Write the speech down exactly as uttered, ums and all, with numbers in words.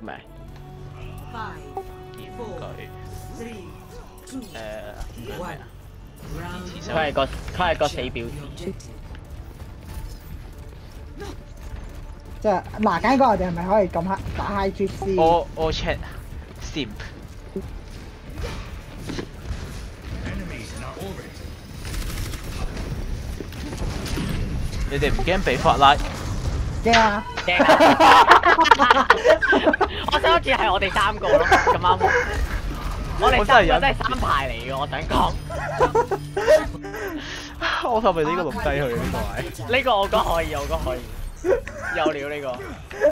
咩？ 劍佢誒劍佢咩啊？ 佢係個佢係個死婊子。 即係嗱，間哥我哋係咪可以撳下打 high G 先？ 我我 check simp。你哋唔驚被發拉？ 驚啊！ 驚啊！我想住係我哋三個咯，咁啱。我哋三個真係三排嚟嘅，我想講。 我係咪呢個錄低佢呢個位？ 呢個我覺得可以，我覺得可以。有料呢個。